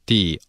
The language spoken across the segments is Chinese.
第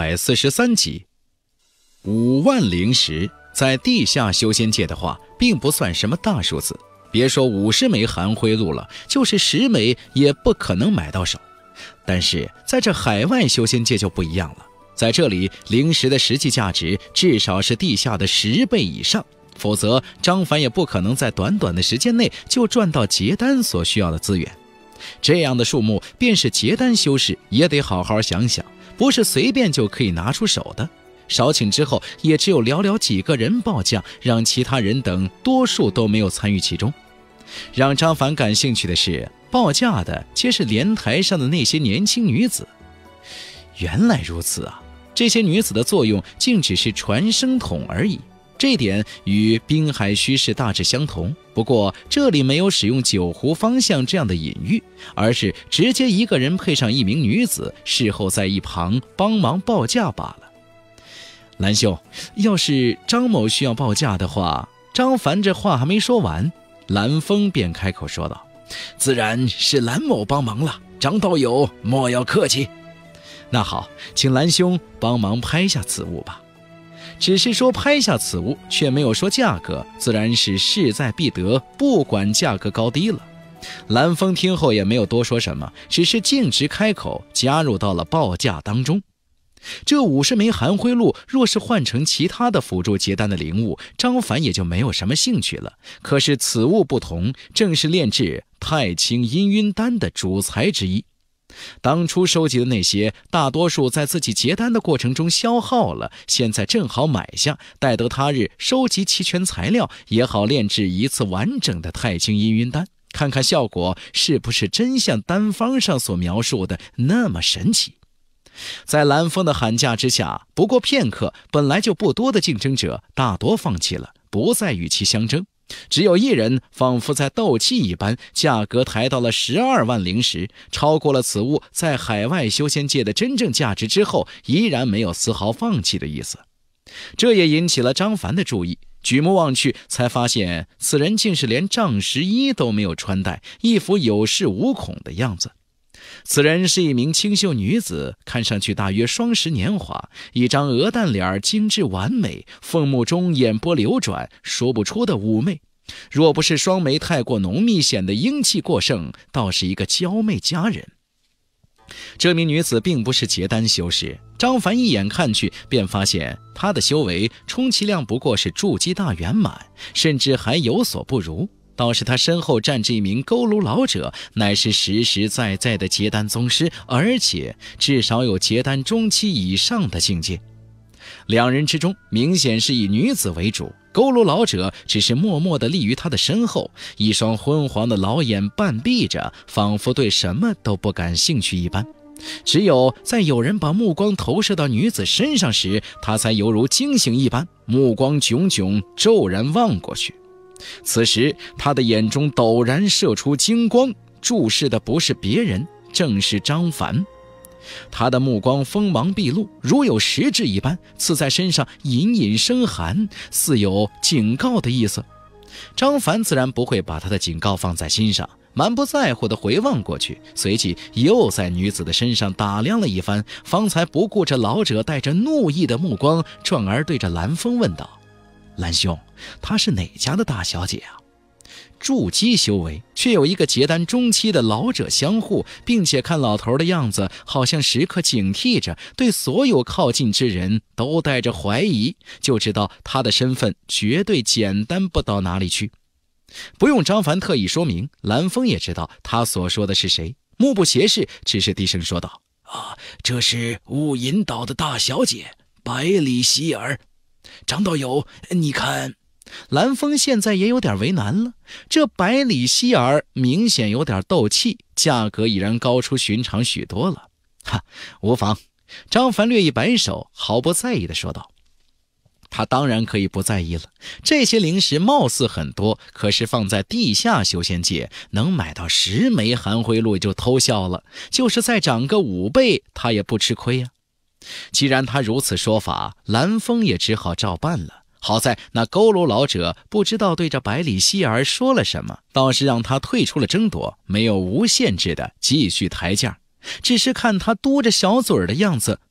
243集。5万灵石在地下修仙界的话并不算什么大数字，别说50枚含灰露了，就是10枚也不可能买到手。但是在这海外修仙界就不一样了，在这里灵石的实际价值至少是地下的10倍以上，否则张凡也不可能在短短的时间内就赚到结丹所需要的资源。这样的数目便是结丹修士也得好好想想，不是随便就可以拿出手的。少请之后也只有寥寥几个人报价，让其他人等多数都没有参与其中。让张凡感兴趣的是，报价的皆是莲台上的那些年轻女子。原来如此啊，这些女子的作用竟只是传声筒而已，这点与滨海虚实大致相同。不过这里没有使用九湖方向这样的隐喻，而是直接一个人配上一名女子，事后在一旁帮忙报价罢了。蓝兄，要是张某需要报价的话……张凡这话还没说完，蓝风便开口说道：“ 自然是蓝某帮忙了，张道友莫要客气。” 那好，请蓝兄帮忙拍下此物吧。只是说拍下此物，却没有说价格，自然是势在必得，不管价格高低了。蓝风听后也没有多说什么，只是径直开口，加入到了报价当中。这50枚含灰露若是换成其他的辅助结丹的灵物，张凡也就没有什么兴趣了。可是此物不同，正是炼制太清阴晕丹的主材之一。当初收集的那些，大多数在自己结丹的过程中消耗了，现在正好买下，待得他日收集齐全材料，也好炼制一次完整的太清阴晕丹，看看效果是不是真像丹方上所描述的那么神奇。在蓝风的喊价之下，不过片刻，本来就不多的竞争者大多放弃了，不再与其相争。只有一人仿佛在斗气一般，价格抬到了12万灵石，超过了此物在海外修仙界的真正价值之后，依然没有丝毫放弃的意思。这也引起了张凡的注意，举目望去，才发现此人竟是连杖石衣都没有穿戴，一副有恃无恐的样子。此人是一名清秀女子，看上去大约双10年华，一张鹅蛋脸精致完美，凤目中眼波流转，说不出的妩媚。若不是双眉太过浓密，显得英气过盛，倒是一个娇媚佳人。这名女子并不是结丹修士，张凡一眼看去便发现她的修为充其量不过是筑基大圆满，甚至还有所不如。倒是他身后站着一名佝偻老者，乃是实实在在的结丹宗师，而且至少有结丹中期以上的境界。两人之中明显是以女子为主，佝偻老者只是默默地立于他的身后，一双昏黄的老眼半闭着，仿佛对什么都不感兴趣一般。只有在有人把目光投射到女子身上时，他才犹如惊醒一般，目光炯炯，骤然望过去。此时他的眼中陡然射出金光，注视的不是别人，正是张凡。他的目光锋芒毕露，如有实质一般，刺在身上隐隐生寒，似有警告的意思。张凡自然不会把他的警告放在心上，满不在乎地回望过去，随即又在女子的身上打量了一番，方才不顾着老者带着怒意的目光，转而对着蓝风问道：“蓝兄，她是哪家的大小姐啊？”筑基修为，却有一个结丹中期的老者相护，并且看老头的样子，好像时刻警惕着，对所有靠近之人都带着怀疑，就知道他的身份绝对简单不到哪里去。不用张凡特意说明，蓝风也知道他所说的是谁，目不斜视，只是低声说道：“ 这是雾隐岛的大小姐百里希儿。张道友，你看……” 蓝风现在也有点为难了，这百里希儿明显有点斗气，价格已然高出寻常许多了。无妨。张凡略一摆手，毫不在意地说道。他当然可以不在意了，这些灵石貌似很多，可是放在地下修仙界，能买到10枚含灰露就偷笑了，就是再涨个5倍，他也不吃亏呀。既然他如此说法，蓝风也只好照办了。好在那佝偻老者不知道对着百里希儿说了什么，倒是让他退出了争夺，没有无限制的继续抬价。只是看他嘟着小嘴的样子，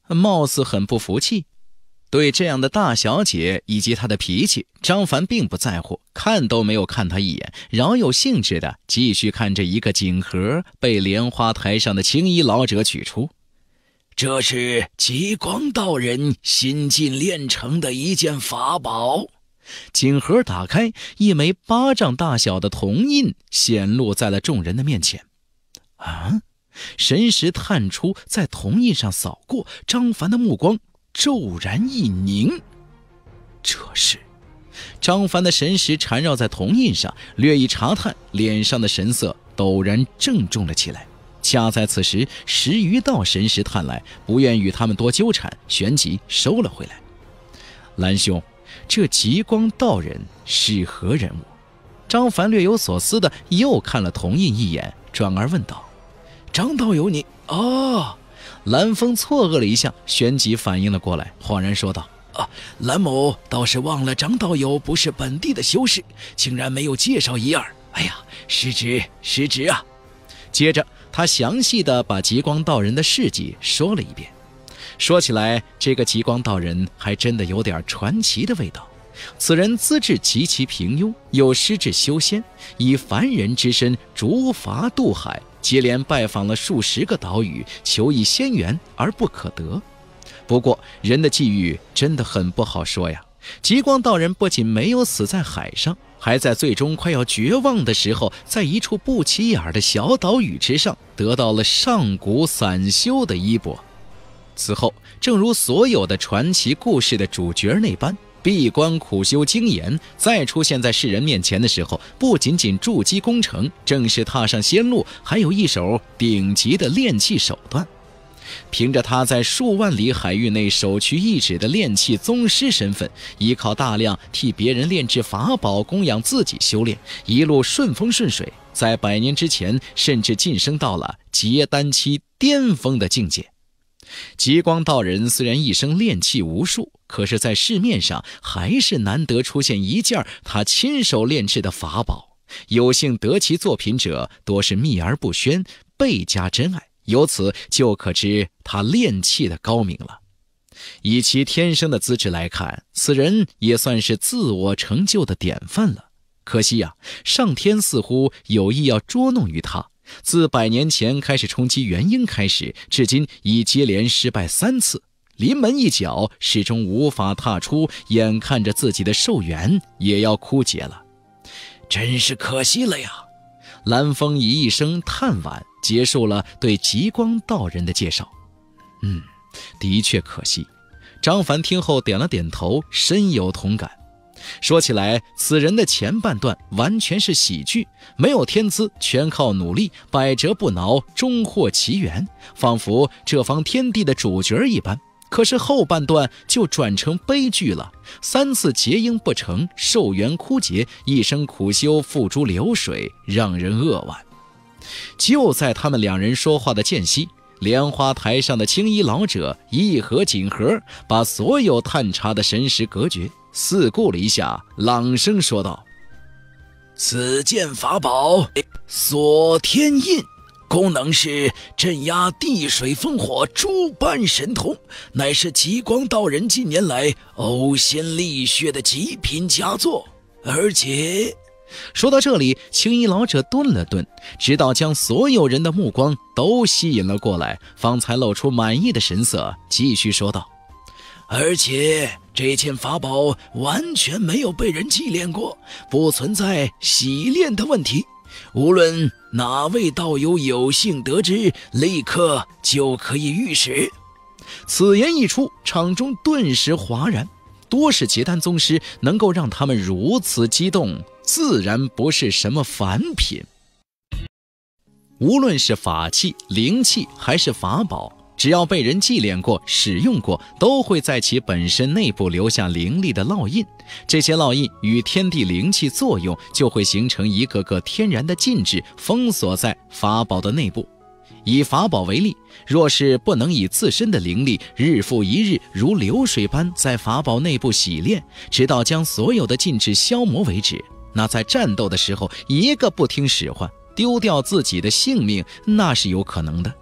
貌似很不服气。对这样的大小姐以及她的脾气，张凡并不在乎，看都没有看她一眼，饶有兴致地继续看着一个锦盒被莲花台上的青衣老者取出。 这是极光道人新近炼成的一件法宝。 锦盒打开，一枚巴掌大小的铜印显露在了众人的面前。神识探出，在铜印上扫过，张凡的目光骤然一凝。这是张凡的神识缠绕在铜印上，略一查探，脸上的神色陡然郑重了起来。恰在此时，10余道神识探来，不愿与他们多纠缠，旋即收了回来。蓝兄，这极光道人是何人物？张凡略有所思的又看了铜印一眼，转而问道： 张道友你…… 蓝风错愕了一下，旋即反应了过来，恍然说道： 蓝某倒是忘了张道友不是本地的修士，竟然没有介绍一二。哎呀，失职啊！ 接着他详细的把极光道人的事迹说了一遍。说起来，这个极光道人还真的有点传奇的味道。此人资质极其平庸，又师至修仙，以凡人之身逐筏渡海，接连拜访了数十个岛屿，求一仙缘而不可得。不过人的际遇真的很不好说呀。极光道人不仅没有死在海上，还在最终快要绝望的时候，在一处不起眼的小岛屿之上得到了上古散修的衣钵。此后，正如所有的传奇故事的主角那般，闭关苦修精研，再出现在世人面前的时候，不仅仅筑基攻城，正式踏上仙路，还有一手顶级的炼器手段。凭着他在数万里海域内首屈一指的炼器宗师身份，依靠大量替别人炼制法宝供养自己修炼，一路顺风顺水，在100年之前甚至晋升到了结丹期巅峰的境界。极光道人虽然一生炼器无数，可是在市面上还是难得出现一件他亲手炼制的法宝，有幸得其作品者多是秘而不宣，倍加珍爱，由此就可知他炼器的高明了。以其天生的资质来看，此人也算是自我成就的典范了。可惜啊，上天似乎有意要捉弄于他。自100年前开始冲击元婴开始，至今已接连失败3次，临门一脚始终无法踏出，眼看着自己的寿元也要枯竭了， 真是可惜了呀。 蓝风以一声叹惋结束了对极光道人的介绍。的确可惜。张凡听后点了点头，深有同感。说起来，此人的前半段完全是喜剧，没有天资，全靠努力，百折不挠，终获其源，仿佛这方天地的主角一般。可是后半段就转成悲剧了，3次结婴不成，寿元枯竭，一生苦修付诸流水，让人扼腕。就在他们2人说话的间隙，莲花台上的青衣老者一合锦盒，把所有探查的神识隔绝，四顾了一下，朗声说道： 此件法宝锁天印，功能是镇压地水风火诸般神通，乃是极光道人近年来呕心沥血的极品佳作。而且说到这里，青衣老者顿了顿，直到将所有人的目光都吸引了过来，方才露出满意的神色，继续说道： 而且这件法宝完全没有被人祭炼过，不存在洗炼的问题，无论哪位道友有幸得知，立刻就可以御使。 此言一出，场中顿时哗然，多是结丹宗师，能够让他们如此激动，自然不是什么凡品。无论是法器、灵器还是法宝，只要被人祭炼过、使用过，都会在其本身内部留下灵力的烙印。这些烙印与天地灵气作用，就会形成一个个天然的禁制，封锁在法宝的内部。以法宝为例，若是不能以自身的灵力日复一日如流水般在法宝内部洗炼，直到将所有的禁制消磨为止，那在战斗的时候一个不听使唤，丢掉自己的性命，那是有可能的。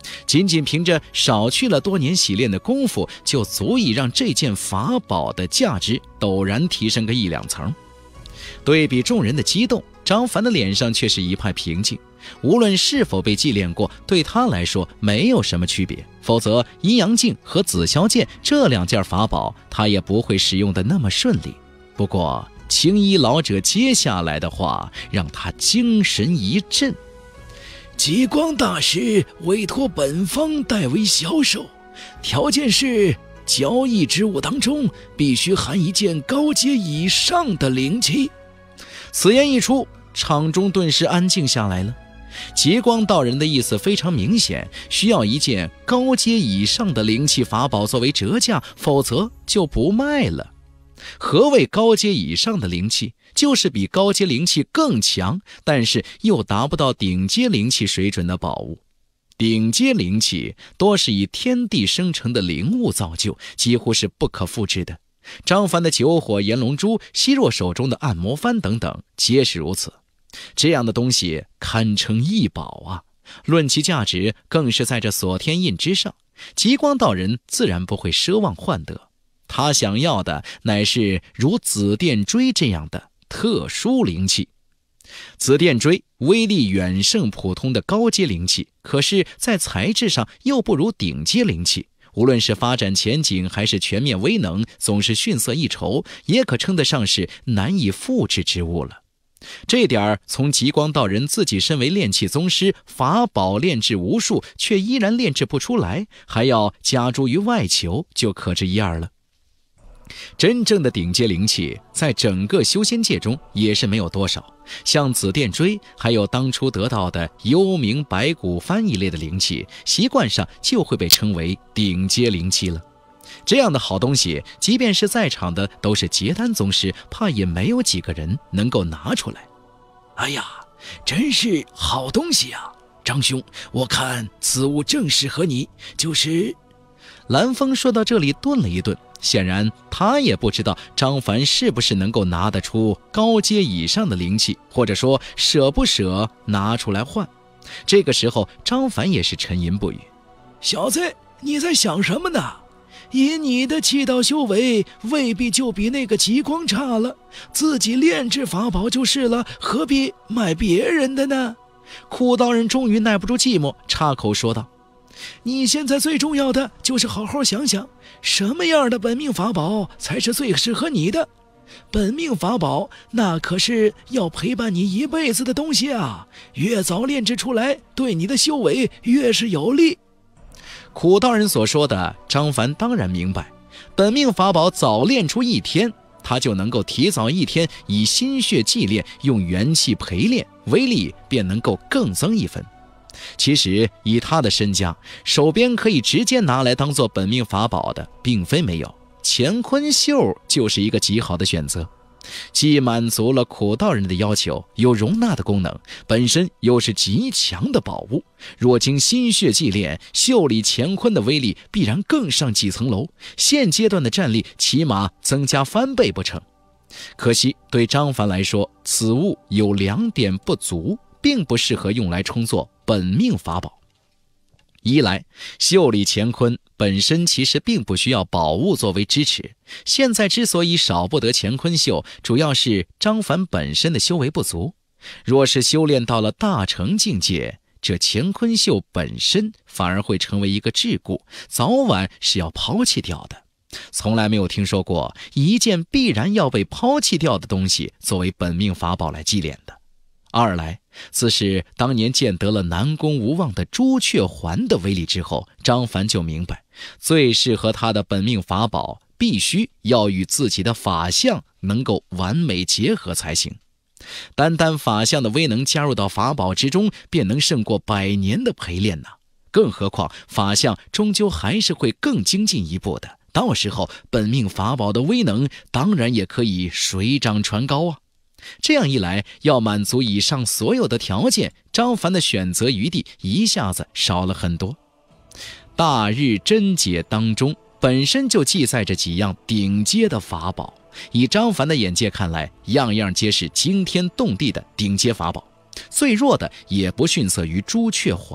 仅仅凭着少去了多年洗练的功夫，就足以让这件法宝的价值陡然提升个1-2层。对比众人的激动，张凡的脸上却是一派平静。无论是否被祭炼过，对他来说没有什么区别，否则阴阳镜和紫霄剑这2件法宝他也不会使用的那么顺利。不过青衣老者接下来的话让他精神一振。 极光大师委托本方代为销售，条件是交易之物当中必须含一件高阶以上的灵器。 此言一出，场中顿时安静下来了。极光道人的意思非常明显，需要一件高阶以上的灵气法宝作为折价，否则就不卖了。何谓高阶以上的灵气？就是比高阶灵气更强，但是又达不到顶阶灵气水准的宝物。顶阶灵气多是以天地生成的灵物造就，几乎是不可复制的。张凡的九火炎龙珠、希若手中的按摩幡等等皆是如此。这样的东西堪称异宝啊，论其价值更是在这锁天印之上。极光道人自然不会奢望换得，他想要的乃是如紫电锥这样的特殊灵气。紫电锥威力远胜普通的高阶灵气，可是在材质上又不如顶阶灵气，无论是发展前景还是全面威能，总是逊色一筹，也可称得上是难以复制之物了。这点从极光道人自己身为炼气宗师，法宝炼制无数，却依然炼制不出来，还要加诸于外求，就可知一二了。真正的顶阶灵气在整个修仙界中也是没有多少，像紫电锥还有当初得到的幽冥白骨幡一类的灵气，习惯上就会被称为顶阶灵气了。这样的好东西，即便是在场的都是结丹宗师，怕也没有几个人能够拿出来。 哎呀，真是好东西啊！张兄，我看此物正适合你，就是蓝风说到这里顿了一顿，显然他也不知道张凡是不是能够拿得出高阶以上的灵气，或者说舍不舍拿出来换。这个时候张凡也是沉吟不语。 小子，你在想什么呢？以你的气道修为，未必就比那个极光差了，自己炼制法宝就是了，何必卖别人的呢？ 苦道人终于耐不住寂寞，插口说道： 你现在最重要的就是好好想想，什么样的本命法宝才是最适合你的。本命法宝那可是要陪伴你一辈子的东西啊，越早炼制出来，对你的修为越是有利。 苦道人所说的，张凡当然明白。本命法宝早炼出1天，他就能够提早1天以心血祭炼，用元气陪炼，威力便能够更增1分。其实以他的身家，手边可以直接拿来当做本命法宝的并非没有，乾坤绣就是一个极好的选择。既满足了苦道人的要求，有容纳的功能，本身又是极强的宝物，若经心血祭炼，袖里乾坤的威力必然更上几层楼，现阶段的战力起码增加翻倍不成。可惜对张凡来说，此物有2点不足，并不适合用来充作本命法宝。一来，袖里乾坤本身其实并不需要宝物作为支持，现在之所以少不得乾坤袖，主要是张凡本身的修为不足。若是修炼到了大成境界，这乾坤袖本身反而会成为一个桎梏，早晚是要抛弃掉的。从来没有听说过一件必然要被抛弃掉的东西作为本命法宝来祭炼的。二来，自是当年见得了南宫无望的朱雀环的威力之后，张凡就明白，最适合他的本命法宝必须要与自己的法相能够完美结合才行。单单法相的威能加入到法宝之中，便能胜过100年的陪炼呐。更何况法相终究还是会更精进一步的，到时候本命法宝的威能当然也可以水涨船高啊。这样一来，要满足以上所有的条件，张凡的选择余地一下子少了很多。大日真解当中本身就记载着几样顶阶的法宝，以张凡的眼界看来，样样皆是惊天动地的顶阶法宝，最弱的也不逊色于朱雀环。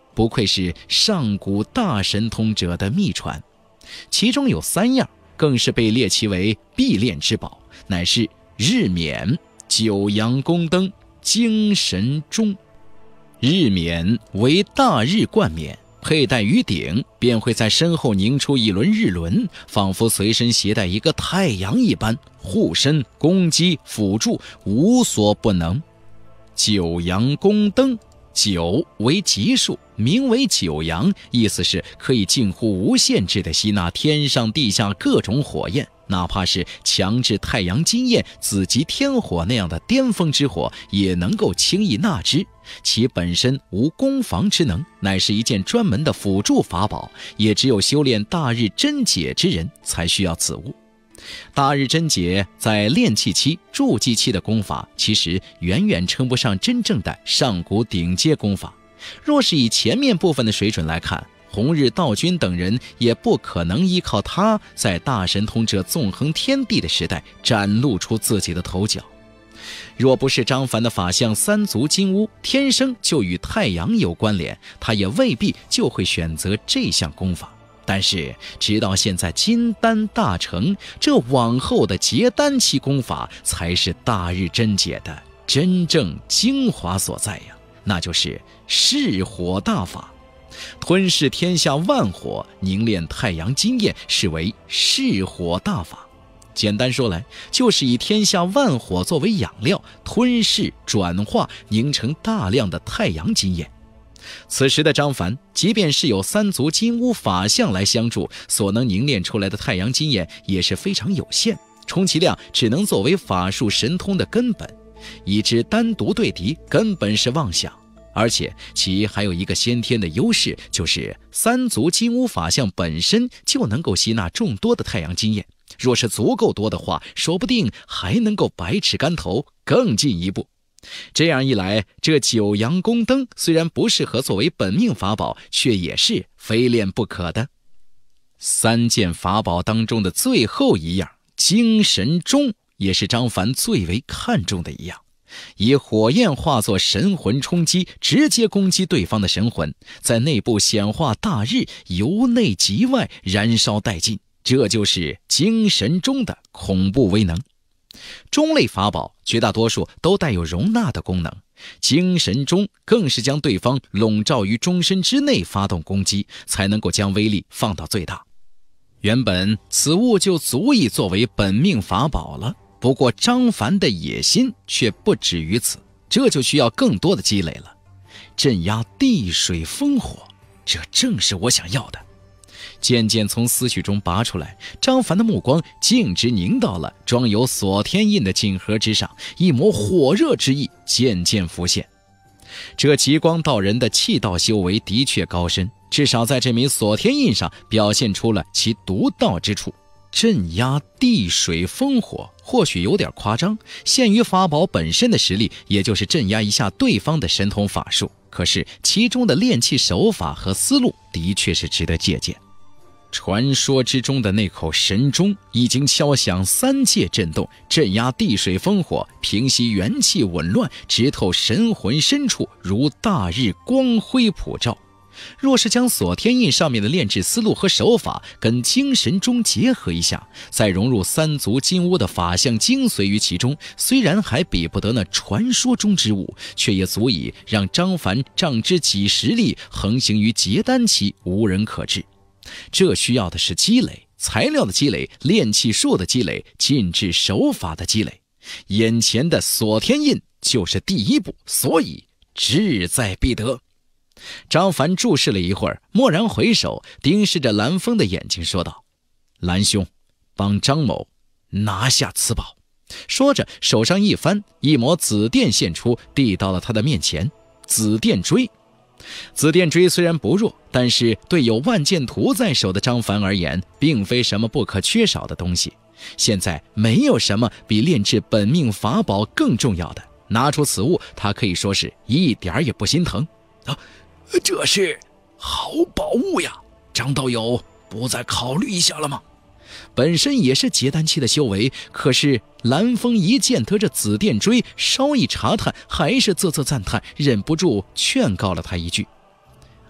不愧是上古大神通者的秘传。其中有3样更是被列其为必炼之宝，乃是日冕、九阳宫灯、精神钟。日冕为大日冠冕，佩戴于顶，便会在身后凝出一轮日轮，仿佛随身携带一个太阳一般，护身、攻击、辅助，无所不能。九阳宫灯，九为吉数，名为九阳，意思是可以近乎无限制地吸纳天上地下各种火焰，哪怕是强制太阳金焰、紫极天火那样的巅峰之火，也能够轻易纳之。其本身无攻防之能，乃是一件专门的辅助法宝，也只有修炼大日真解之人才需要此物。大日真解在炼气期、筑基期的功法，其实远远称不上真正的上古顶阶功法。若是以前面部分的水准来看，红日道君等人也不可能依靠他在大神通者纵横天地的时代展露出自己的头角。若不是张凡的法相三足金乌天生就与太阳有关联，他也未必就会选择这项功法。但是直到现在金丹大成，这往后的结丹期功法才是大日真解的真正精华所在呀，那就是噬火大法。吞噬天下万火，凝练太阳金焰，是为噬火大法。简单说来，就是以天下万火作为养料，吞噬、转化、凝成大量的太阳金焰。此时的张凡，即便是有三足金乌法相来相助，所能凝练出来的太阳金焰也是非常有限，充其量只能作为法术神通的根本，以之单独对敌根本是妄想。而且其还有一个先天的优势，就是三足金乌法相本身就能够吸纳众多的太阳金焰，若是足够多的话，说不定还能够百尺竿头更进一步。这样一来，这九阳宫灯虽然不适合作为本命法宝，却也是非练不可的。3件法宝当中的最后一样精神钟，也是张凡最为看重的一样。以火焰化作神魂冲击，直接攻击对方的神魂，在内部显化大日，由内及外燃烧殆尽，这就是精神钟的恐怖威能。钟类法宝绝大多数都带有容纳的功能，精神钟更是将对方笼罩于钟身之内发动攻击，才能够将威力放到最大。原本此物就足以作为本命法宝了，不过张凡的野心却不止于此，这就需要更多的积累了。镇压地水风火，这正是我想要的。渐渐从思绪中拔出来，张凡的目光径直凝到了装有锁天印的锦盒之上，一抹火热之意渐渐浮现。这极光道人的气道修为的确高深，至少在这枚锁天印上表现出了其独到之处。镇压地水风火或许有点夸张，限于法宝本身的实力，也就是镇压一下对方的神通法术，可是其中的炼气手法和思路的确是值得借鉴。传说之中的那口神钟已经敲响3界震动，镇压地水风火，平息元气紊乱，直透神魂深处，如大日光辉普照。若是将锁天印上面的炼制思路和手法跟精神钟结合一下，再融入三足金乌的法相精髓于其中，虽然还比不得那传说中之物，却也足以让张凡仗之几十力，横行于结丹期，无人可治。这需要的是积累，材料的积累，炼气术的积累，禁制手法的积累。眼前的锁天印就是第一步，所以志在必得。张凡注视了一会儿，蓦然回首，盯视着蓝风的眼睛说道：蓝兄，帮张某拿下此宝。说着手上一翻，一抹紫电现出，递到了他的面前。紫电锥，紫电锥虽然不弱，但是对有万剑图在手的张凡而言，并非什么不可缺少的东西。现在没有什么比炼制本命法宝更重要的，拿出此物，他可以说是一点也不心疼。 这是好宝物呀，张道友不再考虑一下了吗？ 本身也是结丹期的修为，可是蓝风一见得这紫电锥，稍一查探，还是啧啧赞叹，忍不住劝告了他一句。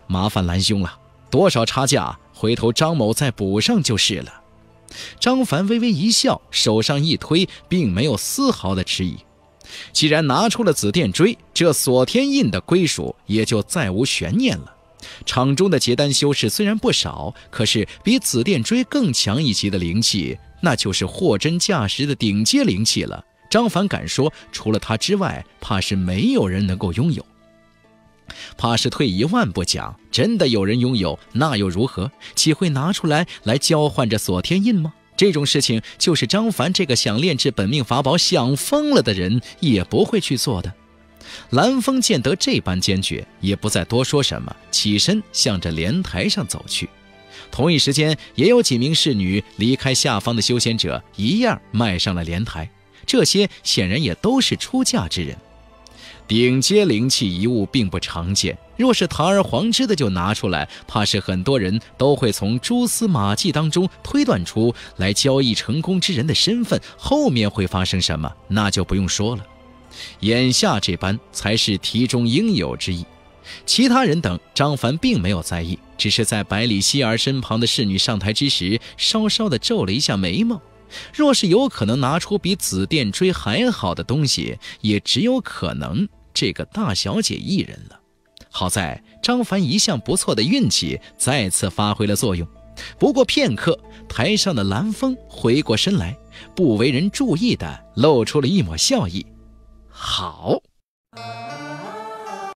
麻烦蓝兄了，多少差价，回头张某再补上就是了。张凡微微一笑，手上一推，并没有丝毫的迟疑。既然拿出了紫电锥，这锁天印的归属也就再无悬念了。场中的结丹修士虽然不少，可是比紫电锥更强一级的灵气，那就是货真价实的顶阶灵气了。张凡敢说，除了他之外，怕是没有人能够拥有。怕是退一万步讲，真的有人拥有，那又如何？岂会拿出来交换这锁天印吗？这种事情，就是张凡这个想炼制本命法宝想疯了的人也不会去做的。蓝风见得这般坚决，也不再多说什么，起身向着莲台上走去。同一时间，也有几名侍女离开下方的修仙者，一样迈上了莲台。这些显然也都是出嫁之人。顶阶灵气一物并不常见，若是堂而皇之的就拿出来，怕是很多人都会从蛛丝马迹当中推断出来交易成功之人的身份，后面会发生什么，那就不用说了。眼下这般才是题中应有之意。其他人等张凡并没有在意，只是在百里希儿身旁的侍女上台之时，稍稍的皱了一下眉毛。若是有可能拿出比紫电锥还好的东西，也只有可能这个大小姐一人了。好在张凡一向不错的运气再次发挥了作用。不过片刻，台上的蓝风回过身来，不为人注意的露出了一抹笑意。好。